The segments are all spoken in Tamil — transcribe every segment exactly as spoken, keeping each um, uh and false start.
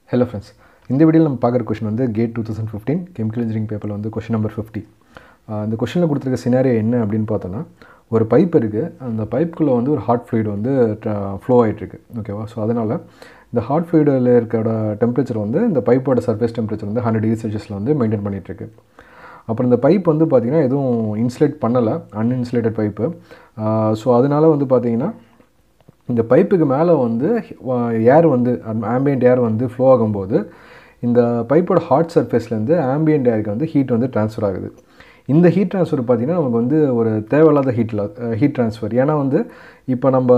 Hello friends. இந்த வீடியோல நம்ம பார்க்குற क्वेश्चन வந்து GATE twenty fifteen chemical engineering பேப்பர்ல வந்து क्वेश्चन நம்பர் fifty. அந்த क्वेश्चनல கொடுத்திருக்க சினாரியோ என்ன அப்படினு பார்த்தோம்னா ஒரு பைப் இருக்கு. அந்த பைப்புக்குள்ள வந்து ஒரு ஹாட் ஃப்ளூயிட் வந்து ஃப்ளோ ஆயிட்டு இருக்கு. ஓகேவா? சோ அதனால இந்த ஹாட் ஃப்ளூயிட்ல இருக்கிற டெம்பரேச்சர் வந்து இந்த பைப்போட சர்ஃபேஸ் டெம்பரேச்சர் வந்து one hundred டிகிரி செல்சியஸ்ல வந்து மெயின்टेन பண்ணிட்டு இருக்கு. அப்புறம் இந்த பைப் வந்து பாத்தீங்கன்னா எதுவும் இன்சுலேட் பண்ணல, அன்இன்சுலேட்டட் பைப். சோ அதனால வந்து பாத்தீங்கன்னா இந்த பைப்புக்கு மேலே வந்து ஏர் வந்து ஆம்பியன்ட் ஏர் வந்து ஃப்ளோ ஆகும்போது இந்த பைப்போட ஹாட் சர்ஃபேஸ்லேருந்து ஆம்பியன்ட் ஏருக்கு வந்து ஹீட் வந்து ட்ரான்ஸ்ஃபர் ஆகுது. இந்த ஹீட் ட்ரான்ஸ்ஃபர் பார்த்திங்கன்னா நமக்கு வந்து ஒரு தேவையில்லாத ஹீட்டில் ஹீட் ட்ரான்ஸ்ஃபர். ஏன்னா வந்து இப்போ நம்ம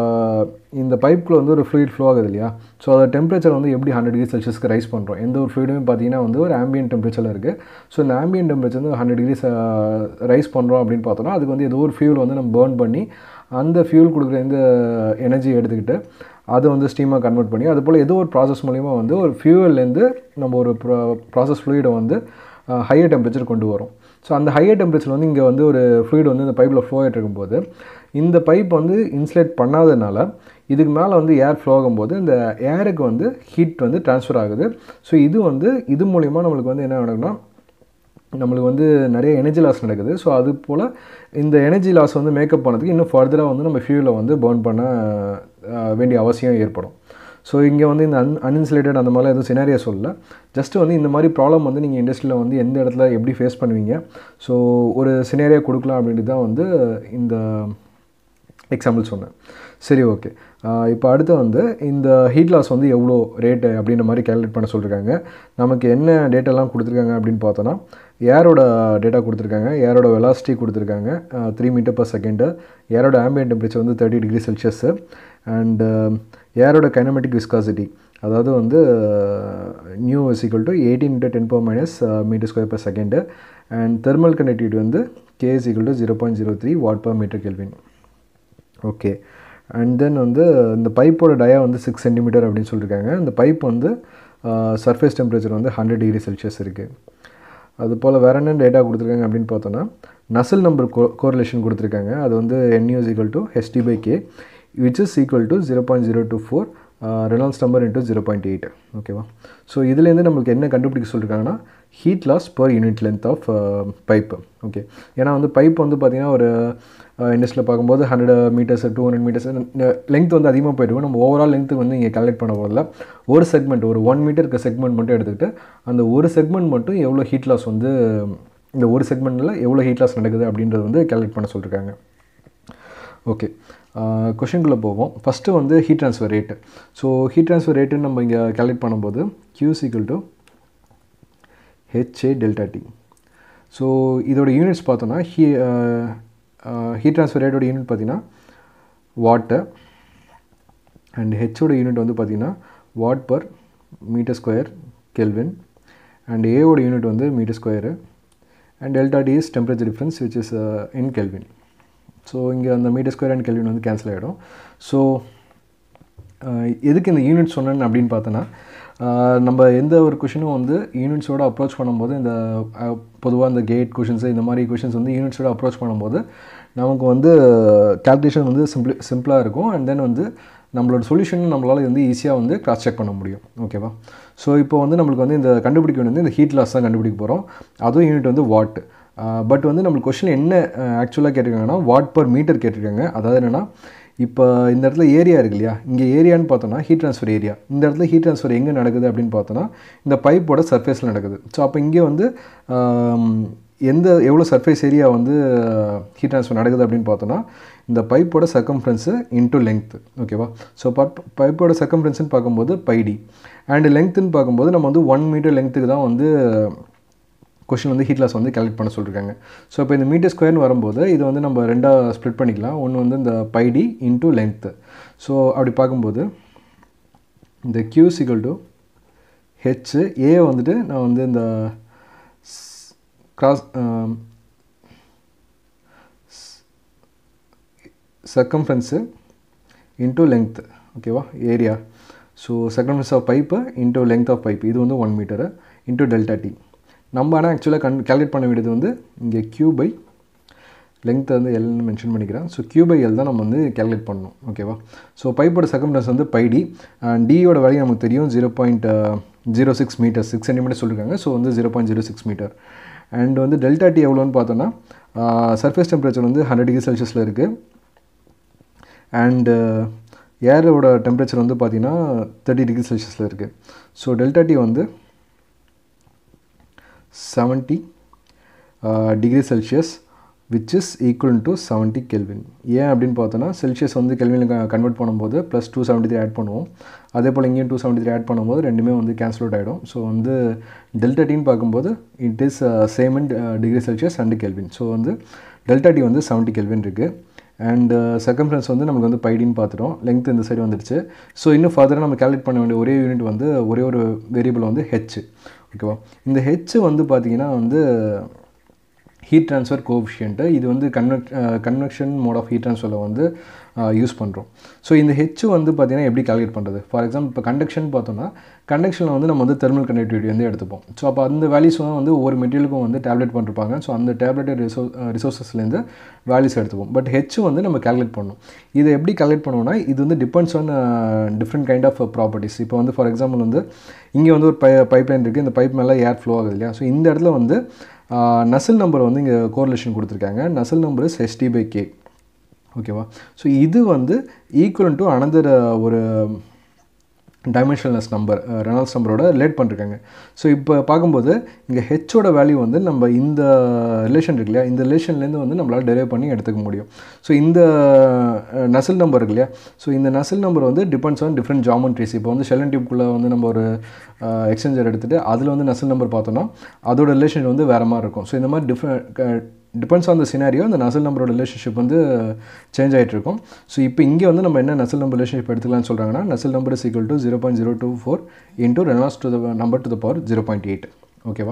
இந்த பைப்புக்குள்ள வந்து ஒரு ஃப்ளூயிட் ஃப்ளோ ஆகுது இல்லையா? ஸோ அதோட டெம்பரேச்சர் வந்து எப்படி ஹண்ட்ரட் டிகிரி செல்சியஸ்க்கு ரைஸ் பண்ணுறோம். எந்த ஒரு ஃப்ளூயிடுமே பார்த்திங்கன்னா வந்து ஒரு ஆம்பியன்ட் டெம்பரேச்சரில் இருக்குது. ஸோ இந்த ஆம்பியன்ட் டெம்பரேச்சர் வந்து ஹண்ட்ரட் டிகிரிஸ் ரைஸ் பண்ணுறோம் அப்படின்னு பார்த்தோன்னா அதுக்கு வந்து ஏதோ ஒரு ஃபியூல் வந்து நம்ம பேர்ன் பண்ணி அந்த ஃபியூல் கொடுக்குற இந்த எனர்ஜி எடுத்துக்கிட்டு அதை வந்து ஸ்டீமாக கன்வெர்ட் பண்ணி அது போல் ஏதோ ஒரு ப்ராசஸ் மூலிமா வந்து ஒரு ஃபியூவல்லேருந்து நம்ம ஒரு ப்ரா ப்ராசஸ் ஃப்ளூயிடை வந்து ஹையர் டெம்பரேச்சர் கொண்டு வரும். ஸோ அந்த ஹையர் டெம்பரேச்சர் வந்து இங்கே வந்து ஒரு ஃப்ளூயிட் வந்து இந்த பைப்பில் ஃப்ளோ ஆகிட்டு இருக்கும்போது இந்த பைப் வந்து இன்சுலேட் பண்ணாததுனால இதுக்கு மேலே வந்து ஏர் ஃப்ளோ ஆகும்போது இந்த ஏருக்கு வந்து ஹீட் வந்து ட்ரான்ஸ்ஃபர் ஆகுது. ஸோ இது வந்து இது மூலிமா நம்மளுக்கு வந்து என்ன நடக்குன்னா நம்மளுக்கு வந்து நிறைய எனர்ஜி லாஸ் நடக்குது. ஸோ அது போல் இந்த எனர்ஜி லாஸ் வந்து மேக்கப் பண்ணதுக்கு இன்னும் ஃபர்தராக வந்து நம்ம ஃபியூலை வந்து பர்ன் பண்ண வேண்டிய அவசியம் ஏற்படும். ஸோ இங்கே வந்து இந்த அன் அன்இன்சுலேட்டட் அந்த மாதிரிலாம் எதுவும் சினாரியா சொல்லல. ஜஸ்ட்டு வந்து இந்த மாதிரி ப்ராப்ளம் வந்து நீங்கள் இண்டஸ்ட்ரியில் வந்து எந்த இடத்துல எப்படி ஃபேஸ் பண்ணுவீங்க, ஸோ ஒரு சினாரியா கொடுக்கலாம் அப்படின்ட்டு தான் வந்து இந்த எக்ஸாம்பிள் சொன்னேன். சரி, ஓகே. இப்போ அடுத்து வந்து இந்த ஹீட் லாஸ் வந்து எவ்வளோ ரேட்டு அப்படின்ற மாதிரி கேல்குலேட் பண்ண சொல்லியிருக்காங்க. நமக்கு என்ன டேட்டெல்லாம் கொடுத்துருக்காங்க அப்படின்னு பார்த்தோன்னா ஏரோட டேட்டா கொடுத்துருக்காங்க, ஏரோட வெலாசிட்டி கொடுத்துருக்காங்க த்ரீ மீட்டர் பர் செகண்டு, ஏரோட ஆம்பியன்ட் டெம்பரேச்சர் வந்து தேர்ட்டி டிகிரி செல்சியஸு, அண்டு ஏரோட கைனமெட்டிக் விஸ்காசிட்டி அதாவது வந்து nu is equal to eighteen into ten power minus meter square per second, and thermal conductivity வந்து K is equal to zero point zero three watt per meter kelvin. Okay. And then வந்து இந்த பைப்போட டயா வந்து சிக்ஸ் சென்டிமீட்டர் அப்படின்னு சொல்லியிருக்காங்க. இந்த பைப் வந்து சர்ஃபேஸ் டெம்பரேச்சர் வந்து ஹண்ட்ரட் டிகிரி செல்சியஸ் இருக்குது. அது போல் வேறு என்ன டேட்டா கொடுத்துருக்காங்க அப்படின்னு பார்த்தோன்னா நசல் நம்பர் கோ கோரிலேஷன் கொடுத்துருக்காங்க. அது வந்து N is equal to HD by K which is equal to zero point zero two four Reynolds number into zero point eight. ஓகேவா? ஸோ இதுலேருந்து நம்மளுக்கு என்ன கண்டுபிடிக்க சொல்லியிருக்காங்கன்னா heat loss per unit length of pipe. Okay. ஏன்னா வந்து பைப் வந்து பார்த்திங்கன்னா ஒரு இண்டஸ்ட்ரியில் பார்க்கும்போது hundred meters to hundred meters length வந்து அதிகமாக போய்ட்டு நம்ம ஓவரால் லென்த்து வந்து இங்கே கால்குலேட் பண்ண போதில்ல. ஒரு செக்மெண்ட் ஒரு ஒன் மீட்டருக்கு செக்மெண்ட் மட்டும் எடுத்துக்கிட்டு அந்த ஒரு செக்மெண்ட் மட்டும் எவ்வளோ ஹீட் லாஸ் வந்து இந்த ஒரு செக்மெண்ட்டில் எவ்வளோ ஹீட் லாஸ் நடக்குது அப்படின்றது வந்து கால்குலேட் பண்ண சொல்லியிருக்காங்க. ஓகே. கொஷின்குள்ளே போவோம். ஃபஸ்ட்டு வந்து heat transfer rate. So heat transfer ரேட்டுன்னு நம்ம இங்கே கால்குலேட் பண்ணும்போது Q is equal to H A delta T. So இதோட யூனிட்ஸ் பார்த்தோன்னா ஹீ ஹீட் ட்ரான்ஸ்ஃபர் ரேட்டோட யூனிட் பார்த்திங்கன்னா வாட்டு, அண்ட் ஹெச்சோட யூனிட் வந்து பார்த்திங்கன்னா watt per meter square kelvin, and ஏவோட யூனிட் வந்து meter square, and delta T is temperature difference which is in kelvin. So இங்கே அந்த மீட்டர் ஸ்கொயர் அண்ட் கெல்வின் வந்து கேன்சல் ஆகிடும். ஸோ எதுக்கு இந்த யூனிட் சொன்னேன்னு அப்படின்னு பார்த்தோன்னா நம்ம எந்த ஒரு கொஷினும் வந்து யூனிட்ஸோடு அப்ரோச் பண்ணும்போது இந்த பொதுவாக இந்த கேட் கொஷின்ஸு இந்த மாதிரி கொஷின்ஸ் வந்து யூனிட்ஸோடு அப்ரோச் பண்ணும்போது நமக்கு வந்து கால்குலேஷன் வந்து சிம்பிளி சிம்பிளாக இருக்கும். அண்ட் தென் வந்து நம்மளோட சொல்யூஷன் நம்மளால் வந்து ஈஸியாக வந்து கிராஸ் செக் பண்ண முடியும். ஓகேவா? ஸோ இப்போ வந்து நம்மளுக்கு வந்து இந்த கண்டுபிடிக்க வேண்டியது இந்த ஹீட் லாஸ் தான் கண்டுபிடிக்க போகிறோம். அதுவும் யூனிட் வந்து வாட். பட் வந்து நம்மளுக்கு கொஷின் என்ன ஆக்சுவலாக கேட்டிருக்காங்கன்னா வாட் பர் மீட்டர் கேட்டிருக்காங்க. அதாவது என்னென்னா இப்போ இந்த இடத்துல ஏரியா இருக்கு இல்லையா, இங்கே ஏரியான்னு பார்த்தோன்னா ஹீட் ட்ரான்ஸ்ஃபர் ஏரியா. இந்த இடத்துல ஹீட் ட்ரான்ஸ்ஃபர் எங்கே நடக்குது அப்படின்னு பார்த்தோன்னா இந்த பைப்போட சர்ஃபேஸில் நடக்குது. ஸோ அப்போ இங்கே வந்து எந்த எவ்வளோ சர்ஃபேஸ் ஏரியா வந்து ஹீட் ட்ரான்ஸ்ஃபர் நடக்குது அப்படின்னு பார்த்தோன்னா இந்த பைப்போட சர்க்கம்ஃபரன்ஸு இன்ட்டு லெங்க்த்து. ஓகேவா? ஸோ பட் பைப்போட சர்க்கம்ஃபரன்ஸ்னு பார்க்கும்போது பைடி, அண்டு லெங்க்த்துன்னு பார்க்கும்போது நம்ம வந்து ஒன் மீட்டர் லெங்க்த்துக்கு தான் வந்து கொஷின் வந்து ஹீட் லாஸ் வந்து கால்குலேட் பண்ண சொல்லியிருக்காங்க. ஸோ இப்போ இந்த மீட்டர் ஸ்கொயர்னு வரும்போது இது வந்து நம்ம ரெண்டாக ஸ்ப்ளிட் பண்ணிக்கலாம். ஒன்று வந்து இந்த பைடி இன்ட்டு லெங்க்த்து. ஸோ அப்படி பார்க்கும்போது இந்த Q is equal to H A வந்துட்டு நான் வந்து இந்த கிராஸ் சர்க்கம்ஃபரன்ஸு இன்ட்டு லெங்க்த்து. ஓகேவா? Area. So circumference of pipe into length of pipe இது வந்து one meter into delta T. நம்ம ஆனால் ஆக்சுவலாக கன் கால்குலேட் பண்ண வேண்டியது வந்து இங்கே Q பை லெங்த் வந்து எல்னு மென்ஷன் பண்ணிக்கிறேன். ஸோ கியூ பை எல் தான் நம்ம வந்து கேல்குலேட் பண்ணணும். ஓகேவா? ஸோ பைப்போட சர்க்கம்ஃபரன்ஸ் வந்து பை டி அண்ட் டியோட வேல்யூ நமக்கு தெரியும் zero point zero six meter six centimeter சொல்லியிருக்காங்க. ஸோ வந்து zero point zero six meter. And வந்து டெல்டா டி எவ்வளோன்னு பார்த்தோன்னா சர்ஃபேஸ் டெம்பரேச்சர் வந்து ஹண்ட்ரட் டிகிரி செல்சியஸில் இருக்குது. அண்டு ஏரோட டெம்பரேச்சர் வந்து பார்த்திங்கன்னா தேர்ட்டி டிகிரி செல்சியஸில் இருக்குது. ஸோ டெல்டா டி வந்து seventy degree Celsius which is equal to seventy kelvin. ஏன் அப்படின்னு பார்த்தோன்னா செல்சியஸ் வந்து கெல்வினில் கன்வெர்ட் பண்ணும்போது plus two seventy three add பண்ணுவோம். அதே போல் இங்கேயும் டூ செவன்ட்டி த்ரீ ஆட் பண்ணும்போது ரெண்டுமே வந்து கேன்சல் அவுட் ஆகிடும். ஸோ வந்து டெல்டா டின்னு பார்க்கும்போது it is same in degree Celsius and kelvin. So வந்து டெல்டா டி வந்து செவன்ட்டி கெல்வின் இருக்குது. அண்ட் சர்க்கம்ஃபரன்ஸ் வந்து நமக்கு வந்து பைடின்னு பார்த்துட்டோம். லெங்த் இந்த சைடு வந்துடுச்சு. ஸோ இன்னும் ஃபர்தராக நம்ம கேல்குலேட் பண்ண வேண்டிய ஒரே யூனிட் வந்து ஒரே ஒரு வேரியபிள் வந்து ஹெச். ஓகேவா? இந்த ஹெச் வந்து பார்த்திங்கன்னா வந்து ஹீட் ட்ரான்ஸ்ஃபர் கோஎஃபிஷியன்ட்டு. இது வந்து convec convection mode of heat ட்ரான்ஸ்ஃபரில் வந்து யூஸ் பண்ணுறோம். ஸோ இந்த ஹெச் வந்து பார்த்திங்கன்னா எப்படி கால்குலேட் பண்ணுறது? ஃபார் எக்ஸாம்பிள் இப்போ கண்டக்ஷன் பார்த்தோன்னா கண்டக்ஷனில் வந்து நம்ம வந்து தெர்மல் கண்டக்டிவிட்டி வந்து எடுத்துப்போம். ஸோ அப்போ அந்த வேல்யூஸ் வந்து ஒவ்வொரு மெட்டீரியலுக்கும் வந்து டேப்லெட் பண்ணிருப்பாங்க. ஸோ அந்த டேப்லெட் ரிசோ ரிசோர்ஸஸ்லேருந்து வேல்யூஸ் எடுத்துப்போம். பட் ஹெச் வந்து நம்ம கால்குலேட் பண்ணணும். இதை எப்படி கால்குலேட் பண்ணுவோம்னா இது வந்து depends on different kind of properties. இப்போ வந்து ஃபார் எக்ஸாம்பிள் வந்து இங்கே வந்து ஒரு பை பைப் லைன் இருக்குது. இந்த பைப் மேலே ஏர் ஃப்ளோ ஆகுது இல்லையா? ஸோ இந்த இடத்துல வந்து நசல் நம்பர் வந்து இங்கே கோரிலேஷன் கொடுத்துருக்காங்க. Nusselt number is HD by K. ஓகேவா? ஸோ இது வந்து ஈக்குவல் டு அனதர் ஒரு டைமென்ஷனல்னஸ் நம்பர் ரெனால்ட்ஸ் நம்பரோட ரிலேட் பண்ணிருக்காங்க. ஸோ இப்போ பார்க்கும்போது இங்கே ஹெச்சோட வேல்யூ வந்து நம்ம இந்த ரிலேஷன் இருக்கு இல்லையா? இந்த ரிலேஷன்லேருந்து வந்து நம்மளால் டெரைவ் பண்ணி எடுத்துக்க முடியும். ஸோ இந்த நசல் நம்பர் இருக்கு இல்லையா? ஸோ இந்த நசல் நம்பர் வந்து டிபெண்ட்ஸ் ஆன் டிஃப்ரெண்ட் ஜாமெட்ரிஸ். இப்போ வந்து ஷெல் அண்ட் டியூப்குள்ளே வந்து நம்ம ஒரு எக்ஸ்சேஞ்சர் எடுத்துகிட்டு அதில் வந்து நசல் நம்பர் பார்த்தோன்னா அதோட ரிலேஷன் வந்து வேறு மாதிரி இருக்கும். ஸோ இந்த மாதிரி different depends on the scenario அந்த நசல் நம்பரோட ரிலேஷன்ஷிப் வந்து சேஞ்ச் ஆகிட்டு இருக்கும். ஸோ இப்போ இங்கே வந்து நம்ம என்ன நசல் நம்பர் ரிலேஷன்ஷிப் எடுத்துக்கலாம்னு சொல்கிறாங்கன்னா Nusselt number is equal to zero point zero two four into Reynolds to the number to the power zero point eight. ஓகேவா?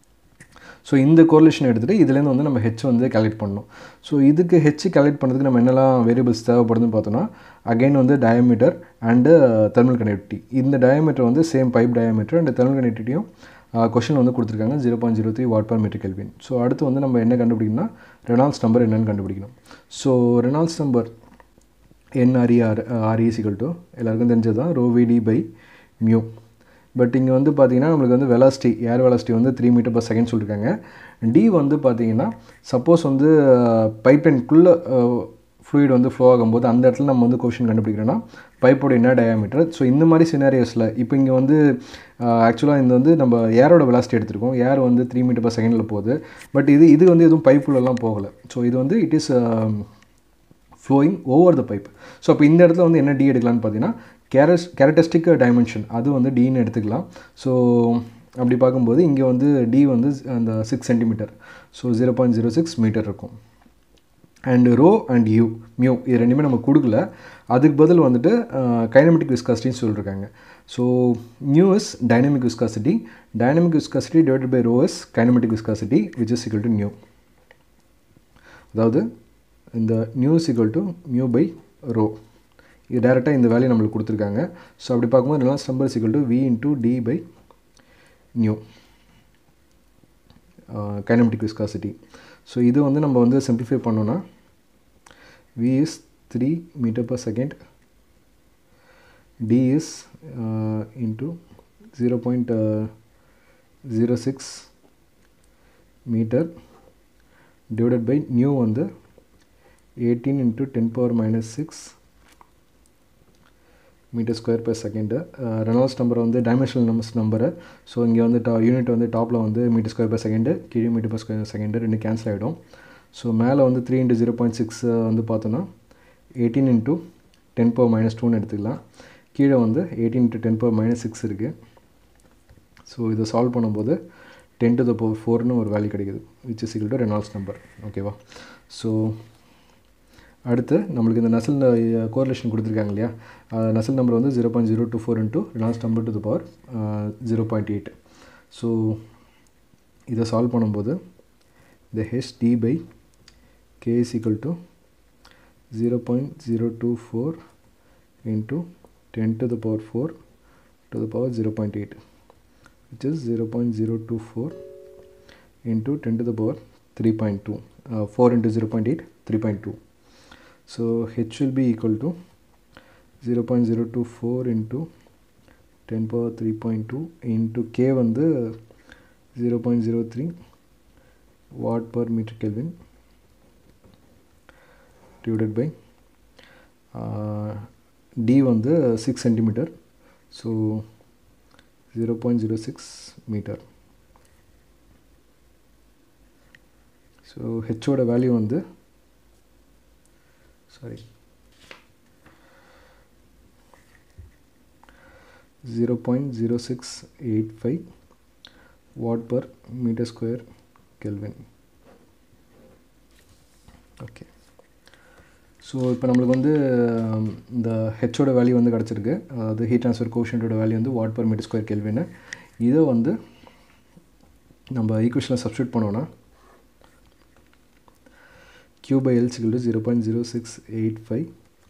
ஸோ இந்த கோரிலேஷன் எடுத்துகிட்டு இதுலேருந்து வந்து நம்ம ஹெச் வந்து கால்குலேட் பண்ணணும். ஸோ இதுக்கு ஹெச் கால்குலேட் பண்ணுறதுக்கு நம்ம என்னெல்லாம் வேரியபிள்ஸ் தேவைப்படுதுன்னு பார்த்தோன்னா அகைன் வந்து டயாமீட்டர் அண்டு தெர்மல் கனெக்டிவிட்டி. இந்த டயாமீட்டர் வந்து same pipe diameter and thermal கனெக்டிவிட்டியும் கொஷின் வந்து கொடுத்துருக்காங்க zero point zero three watt per meter kelvin. So அடுத்து வந்து நம்ம என்ன கண்டுபிடிக்கணும்னா ரெனால்ட்ஸ் நம்பர் என்னென்னு கண்டுபிடிக்கணும். So Reynolds number N R E R R is equal to எல்லாருக்கும் தெரிஞ்சது தான் ரோ விடி பை மியூ. பட் இங்கே வந்து பார்த்திங்கன்னா நம்மளுக்கு வந்து வெலாசிட்டி ஏர் வெலாசிட்டி வந்து த்ரீ மீட்டர் பர் செகண்ட் சொல்லியிருக்காங்க. டி வந்து பார்த்திங்கன்னா சப்போஸ் வந்து பைப்லைனுக்குள்ளே ஃப்ளூயிட் வந்து ஃப்ளோ ஆகும்போது அந்த இடத்துல நம்ம வந்து கொஷின் கண்டுபிடிக்கிறோன்னா பைப்போட என்ன டயாமீட்டர். ஸோ இந்த மாதிரி சினாரியோஸில் இப்போ இங்கே வந்து ஆக்சுவலாக இந்த வந்து நம்ம ஏரோட வெலாசிட்டி எடுத்துருக்கோம். ஏர் வந்து த்ரீ மீட்டர் பர் செகண்டில் போகுது. பட் இது இது வந்து எதுவும் பைப்புலலாம் போகலை. ஸோ இது வந்து it is flowing over the pipe. So அப்போ இந்த இடத்துல வந்து என்ன டி எடுக்கலான்னு பார்த்தீங்கன்னா கேரஸ் கேரக்டரிஸ்டிக் டைமென்ஷன் அது வந்து டின்னு எடுத்துக்கலாம். ஸோ அப்படி பார்க்கும்போது இங்கே வந்து டி வந்து அந்த six centimeter. So zero point zero six meter இருக்கும். And rho and u mu இது ரெண்டுமே நம்ம கொடுக்கல. அதுக்கு பதில் வந்துட்டு கைனமெட்டிக் விஸ்காசிட்டின்னு சொல்லியிருக்காங்க. So mu is dynamic viscosity. Dynamic viscosity divided by rho is kinematic viscosity which is equal to nu. அதாவது இந்த nu is equal to mu by rho. இது டேரெக்டாக இந்த வேல்யூ நம்மளுக்கு கொடுத்துருக்காங்க. ஸோ அப்படி பார்க்கும்போது Reynolds number is equal to V into D by nu kinematic viscosity. So இது வந்து நம்ம வந்து சிம்பிளிஃபை பண்ணோன்னா V is three meter per second, D is uh, into zero point zero six meter divided by nu வந்து eighteen into ten power minus six meter square per second. Reynolds number வந்து டைமென்ஷனல் நம்பர்ஸ் நம்பரு. ஸோ இங்கே வந்து டா யூனிட் வந்து டாப்பில் வந்து மீட்டர் ஸ்கொயர் பர் செகண்டு, கீழே மீட்டர் பர் ஸ்கொயர் செகண்டு ரெண்டு கேன்சல் ஆகிடும். ஸோ மேலே வந்து three into zero point six வந்து பார்த்தோன்னா eighteen into ten power minus டூன்னு எடுத்துக்கலாம். கீழே வந்து eighteen into ten power minus six இருக்குது. ஸோ இதை சால்வ் பண்ணும்போது டென் டு த பவர் ஃபோர்னு ஒரு வேல்யூ கிடைக்குது which is equal to Reynolds number. ஓகேவா? ஸோ அடுத்து நம்மளுக்கு இந்த நசல் கோரிலேஷன் கொடுத்துருக்காங்க இல்லையா? நசல் நம்பர் வந்து zero point zero two four into Reynolds number to the power zero point eight. So இதை சால்வ் பண்ணும்போது the hd by k is equal to zero point zero two four into ten to the power four to the power zero point eight which is zero point zero two four into ten to the power three point two. uh, four into zero point eight, three point two. So H will be equal to zero point zero two four into ten power three point two into K வந்து zero point zero three watt per meter Kelvin divided by uh, D வந்து six centimeter, so zero point zero six meter. So H ஓட வேல்யூ வந்து sorry zero point zero six eight five watt per meter square Kelvin. Okay, so இப்போ நம்மளுக்கு வந்து இந்த ஹெச்சோட வேல்யூ வந்து கிடச்சிருக்கு. அதாவது ஹீட் ட்ரான்ஸ்ஃபர் கோஷன்ட்டோட வேல்யூ வந்து வாட் பர் மீட்டர் ஸ்கொயர் கெல்வின்னு. இதை வந்து நம்ம ஈக்குவேஷனில் சப்ஸ்டியூட் பண்ணோன்னா Q by L is equal to zero point zero six eight five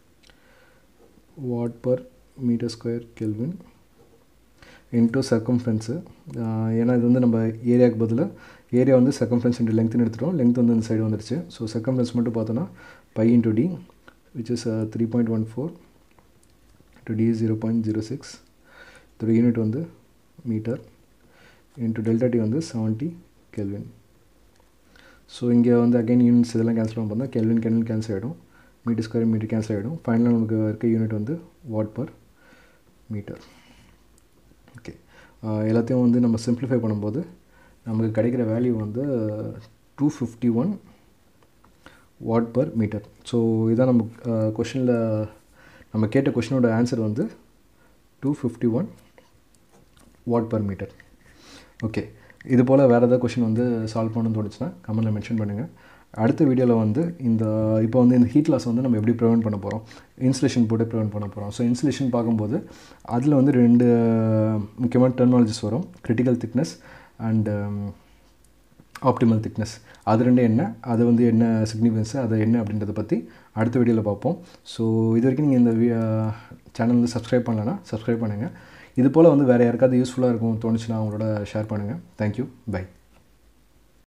watt per meter square Kelvin into circumference. ஏன்னா இது வந்து நம்ம ஏரியாவுக்கு பதிலாக ஏரியா வந்து சர்க்கம்ஃபரன்ஸ் இன்ட்டு லெங்க்த்னு எடுத்துட்டோம். லெங்க்த் வந்து இந்த சைடு வந்துடுச்சு. ஸோ சர்க்கம்ஃபரன்ஸ் மட்டும் பார்த்தோன்னா pi into D which is three point one four into D zero point zero six. இதோட யூனிட் வந்து மீட்டர் இன்ட்டு டெல்டா டி வந்து செவன்ட்டி கெல்வின். ஸோ இங்கே வந்து அகைன் யூனிட்ஸ் இதெல்லாம் கேன்சல் பண்ண பார்த்தா கெல்வின் கெல்வின் கேன்சல் ஆகிடும், மீட்டர் ஸ்கொயர் மீட்டர் கேன்சல் ஆகிடும். ஃபைனலாக நமக்கு இருக்க யூனிட் வந்து வாட் பர் மீட்டர். ஓகே, எல்லாத்தையும் வந்து நம்ம சிம்பிளிஃபை பண்ணும்போது நமக்கு கிடைக்கிற வேல்யூ வந்து two fifty one watt per meter. So இதான் நம்ம கொஷினில் நம்ம கேட்ட கொஷினோட ஆன்சர் வந்து two fifty one watt per meter. Okay, இது போல் வேறு ஏதாவது கொஷின் வந்து சால்வ் பண்ணணும்னு தோணுச்சுன்னா கமெண்ட்டில் மென்ஷன் பண்ணுங்கள். அடுத்த வீடியோவில் வந்து இந்த இப்போ வந்து இந்த ஹீட் லாஸ் வந்து நம்ம எப்படி ப்ரிவென்ட் பண்ண போகிறோம், இன்சுலேஷன் போட்டு ப்ரிவென்ட் பண்ண போகிறோம். ஸோ இன்சுலேஷன் பார்க்கும்போது அதில் வந்து ரெண்டு முக்கியமான டெர்மினாலஜிஸ் வரும், critical thickness and optimal thickness. அது ரெண்டு என்ன, அது வந்து என்ன சிக்னிஃபிகன்ஸு, அது என்ன அப்படின்றத பற்றி அடுத்த வீடியோவில் பார்ப்போம். ஸோ இது வரைக்கும் நீங்கள் இந்த சேனல் வந்து சப்ஸ்கிரைப் பண்ணலன்னா சப்ஸ்கிரைப் பண்ணுங்கள். இது போல் வந்து வேறு யாருக்காவது யூஸ்ஃபுல்லாக இருக்கும் தோணுச்சுன்னா அவங்களோட ஷேர் பண்ணுங்கள். Thank you, by.